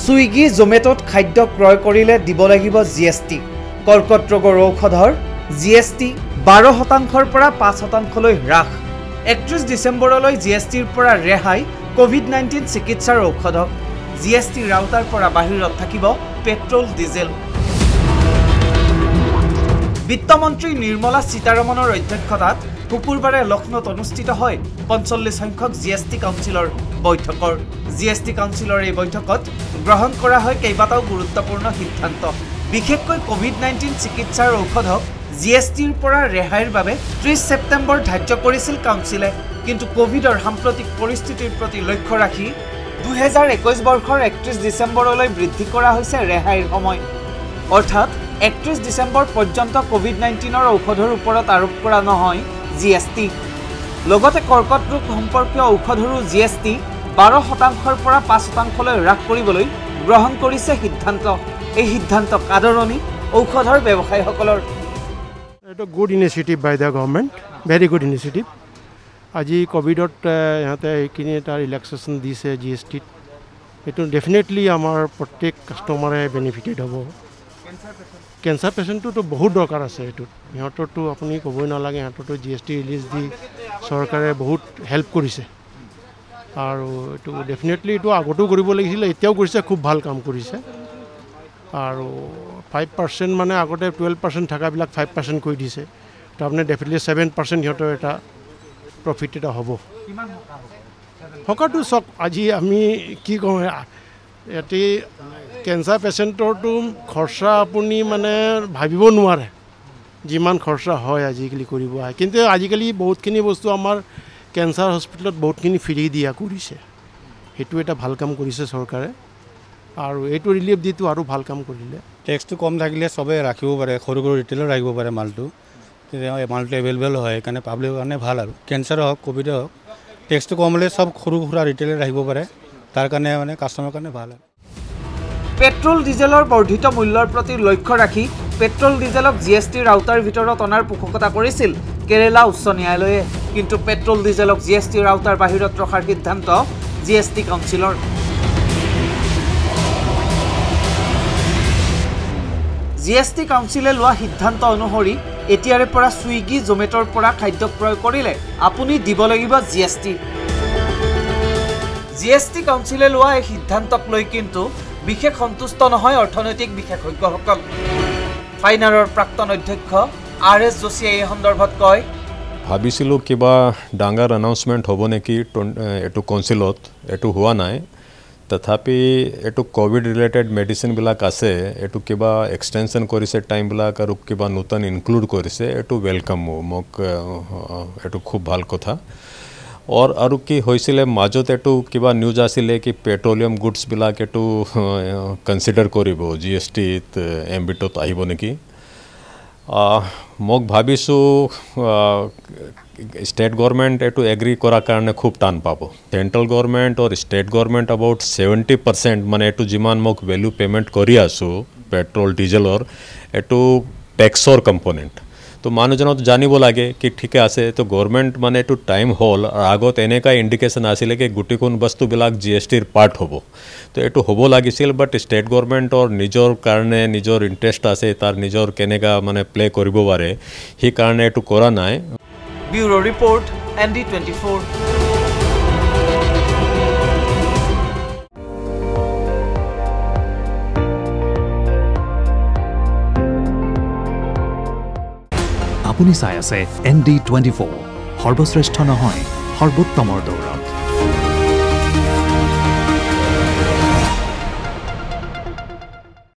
Swiggy জোমেটোত খাদ্য ক্ৰয় কৰিলে দিব লাগিব জিএসটি। কৰ্কট ৰোগৰ ঔষধৰ জিএসটি 12% পৰা 5% লৈ হ্ৰাস। 31 ডিসেম্বৰলৈ জিএসটিৰ পৰা ৰেহাই কোভিড-19 চিকিৎসাৰ ঔষধক। জিএসটি ৰাউটাৰ পৰা বাহিৰত থাকিব পেট্ৰল ডিজেল। বিত্তমন্ত্ৰী নিৰ্মলা সীতাৰমণৰ অধ্যক্ষতাত শুকুৰবাৰে লক্ষ্ণৌত অনুষ্ঠিত হয় 45 সংখ্যক জিএসটি কাউন্সিলৰ বৈঠকৰ। জিএসটি কাউন্সিলৰ এই বৈঠকত গ্ৰহণ কৰা হয় কেইবাটাও গুৰুত্বপূৰ্ণ সিদ্ধান্ত। বিশেষকৈ কোভিড-19 চিকিৎসাৰ ঔষধক জিএসটিৰ পৰা ৰেহাইৰ বাবে 30 সেপ্টেম্বৰ ধাৰ্য কৰিছিল কাউন্সিলে। কিন্তু কোভিডৰ সাম্প্ৰতিক পৰিস্থিতিৰ প্ৰতি লক্ষ্য ৰাখি 2021 বৰ্ষৰ 31 ডিসেম্বৰলৈ বৃদ্ধি কৰা হৈছে ৰেহাইৰ সময়। অৰ্থাৎ 31 ডিসেম্বৰ পৰ্যন্ত কোভিড-19ৰ ঔষধৰ ওপৰত আৰোপ কৰা নহয় জিএসটি। লগতে কৰ্কট ৰোগ সম্পৰ্কীয় ঔষধৰো জিএসটি 12% পৰা 5% লৈ হ্ৰাস কৰিবলৈ গ্ৰহণ কৰিছে সিদ্ধান্ত। এই সিদ্ধান্তক আদৰণি ঔষধৰ ব্যৱসায়ীসকলৰ। এটা good initiative by the government, very good initiative. আজি কোভিডত ইহঁতে এইখিনি এটা ৰিলেক্সেশ্যন দিছে জিএসটিত। এইটো ডেফিনেটলি আমাৰ প্ৰত্যেক কাষ্টমাৰে বেনিফিটেড হ'ব। কেঞ্চাৰ পেচেণ্টটোতো বহুত দৰকাৰ আছে এইটোত। সিহঁতৰতো আপুনি ক'বই নালাগে, সিহঁতৰতো জিএসটি ৰিলিজ দি চৰকাৰে বহুত হেল্প কৰিছে। আৰু এইটো ডেফিনেটলি এইটো আগতেও কৰিব লাগিছিলে, এতিয়াও কৰিছে, খুব ভাল কাম কৰিছে। আৰু 5% মানে আগতে 12% থকাবিলাক 5% কৰি দিছে। তো আপুনি ডেফিনেটলি 7% সিহঁতৰ এটা প্ৰফিট এটা হ'ব। সকাহটো চাওক, আজি আমি কি কওঁ, ইয়াতে কেঞ্চাৰ পেচেণ্টৰটো খৰচা আপুনি মানে ভাবিব নোৱাৰে যিমান খৰচা হয় আজিকালি কৰিব আহে। কিন্তু আজিকালি বহুতখিনি বস্তু আমাৰ কেঞ্চাৰ হস্পিটেলত বহুতখিনি ফ্ৰী দিয়া কৰিছে। সেইটো এটা ভাল কাম কৰিছে চৰকাৰে। আৰু এইটো ৰিলিফ দিটো আৰু ভাল কাম কৰিলে। টেক্সটো কম থাকিলে চবে ৰাখিব পাৰে, সৰু সৰু ৰিটেইলৰ ৰাখিব পাৰে মালটো। তেতিয়া মালটো এভেইলেবল হয়, সেইকাৰণে পাব্লিকৰ কাৰণে ভাল। আৰু কেঞ্চাৰ হওক কোভিড হওক, টেক্সটো কম হ'লে চব সৰু সুৰা ৰিটেইলৰ ৰাখিব পাৰে, তাৰ কাৰণে মানে কাষ্টমাৰৰ কাৰণে ভাল হয়। পেট্ৰল ডিজেলৰ বৰ্ধিত মূল্যৰ প্ৰতি লক্ষ্য ৰাখি পেট্ৰল ডিজেলক জিএসটিৰ আওতাৰ ভিতৰত অনাৰ পোষকতা কৰিছিল কেৰালা উচ্চ ন্যায়ালয়ে। কিন্তু পেট্ৰল ডিজেলক জিএসটিৰ আওতাৰ বাহিৰত ৰখাৰ সিদ্ধান্ত জিএসটি কাউন্সিলৰ। জিএসটি কাউন্সিলে লোৱা সিদ্ধান্ত অনুসৰি এতিয়াৰে পৰা সুইগি জোমেটোৰ পৰা খাদ্য ক্ৰয় কৰিলে আপুনি দিব লাগিব জিএসটি। জিএসটি কাউন্সিলে লোৱা এই সিদ্ধান্তক লৈ কিন্তু বিশেষ সন্তুষ্ট নহয় অৰ্থনৈতিক বিশেষজ্ঞসকল। ফাইনাৰৰ প্ৰাক্তন অধ্যক্ষ RS যোশীয়ে এই সন্দৰ্ভত কয়, ভাবিছিলোঁ কিবা ডাঙৰ এনাউন্সমেণ্ট হ'ব নেকি এইটো কাউন্সিলত, এইটো হোৱা নাই। তথাপি এইটো কোভিড ৰিলেটেড মেডিচিনবিলাক আছে, এইটো কিবা এক্সটেনশ্যন কৰিছে টাইমবিলাক আৰু কিবা নতুন ইনক্লুড কৰিছে, এইটো ৱেলকাম। মোক এইটো খুব ভাল কথা। আৰু কি হৈছিলে মাজত এইটো কিবা নিউজ আছিলে কি পেট্ৰলিয়াম গুডছবিলাক এইটো কনচিডাৰ কৰিব জিএসটিত এমবিটত আহিব নেকি। মোক ভাবিছোঁ ষ্টেট গভৰ্ণমেণ্ট এইটো এগ্ৰি কৰাৰ কাৰণে খুব টান পাব। চেণ্ট্ৰেল গভৰ্ণমেণ্ট আৰু ষ্টেট গভৰ্ণমেণ্ট এবাউট 70% মানে এইটো যিমান মোক ভেলু পে'মেণ্ট কৰি আছোঁ পেট্ৰল ডিজেলৰ, এইটো টেক্সৰ কম্পনেণ্ট। তো মানুহজনক জানিব লাগে কি ঠিকে আছে। তো গভৰ্ণমেণ্ট মানে এইটো টাইম হ'ল, আৰু আগত এনেকুৱা ইণ্ডিকেশ্যন আছিলে কি গোটেইখন বস্তুবিলাক জিএসটিৰ পাৰ্ট হ'ব। তো এইটো হ'ব লাগিছিল, বাট ষ্টেট গভৰ্ণমেণ্টৰ নিজৰ কাৰণে নিজৰ ইণ্টাৰেষ্ট আছে, তাৰ নিজৰ কেনেকুৱা মানে প্লে কৰিব পাৰে, সেইকাৰণে এইটো কৰা নাই। Bureau report ND24। আপুনি চাই আছে ND24, সৰ্বশ্ৰেষ্ঠ নহয় সৰ্বোত্তমৰ দৌৰত।